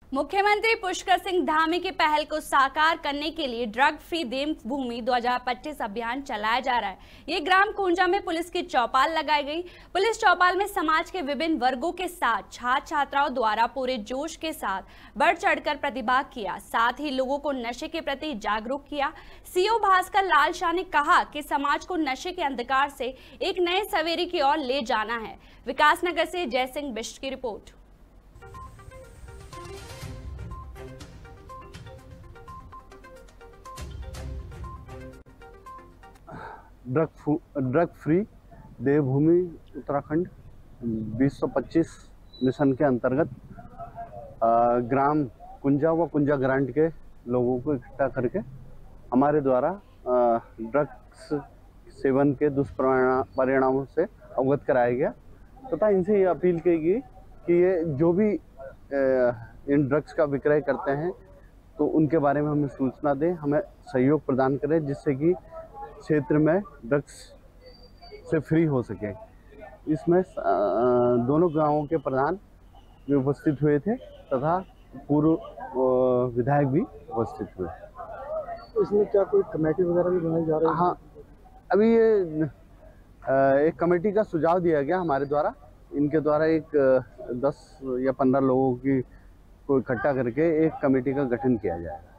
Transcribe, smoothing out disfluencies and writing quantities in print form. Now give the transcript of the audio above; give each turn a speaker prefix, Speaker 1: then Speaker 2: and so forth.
Speaker 1: मुख्यमंत्री पुष्कर सिंह धामी की पहल को साकार करने के लिए ड्रग फ्री देवभूमि 2025 अभियान चलाया जा रहा है। ये ग्राम कुंजा में पुलिस की चौपाल लगाई गई। पुलिस चौपाल में समाज के विभिन्न वर्गों के साथ छात्र छात्राओं द्वारा पूरे जोश के साथ बढ़ चढ़कर प्रतिभाग किया, साथ ही लोगों को नशे के प्रति जागरूक किया। सीओ भास्कर लाल शाह ने कहा कि समाज को नशे के अंधकार से एक नए सवेरे की ओर ले जाना है। विकासनगर से जय सिंह बिष्ट की report.
Speaker 2: Drug free Devbhoomi Uttarakhand 2025 mission के अंतर्गत ग्राम कुंजा व कुंजा ग्रांट के लोगों को इकट्ठा करके हमारे द्वारा ड्रग्स सेवन के दुष्परिणामों से अवगत कराया गया तथा इनसे ये अपील की गई कि ये जो भी इन ड्रग्स का विक्रय करते हैं तो उनके बारे में हमें सूचना दें, हमें सहयोग प्रदान करें, जिससे कि क्षेत्र में ड्रग्स से फ्री हो सके। इसमें दोनों गांवों के प्रधान भी उपस्थित हुए थे तथा पूर्व विधायक भी उपस्थित हुए।
Speaker 3: इसमें क्या कोई कमेटी वगैरह भी बनाई जा रही है?
Speaker 2: हाँ, अभी ये एक कमेटी का सुझाव दिया गया हमारे द्वारा। इनके द्वारा एक 10 या 15 लोगों को इकट्ठा करके एक कमेटी का गठन किया जाएगा।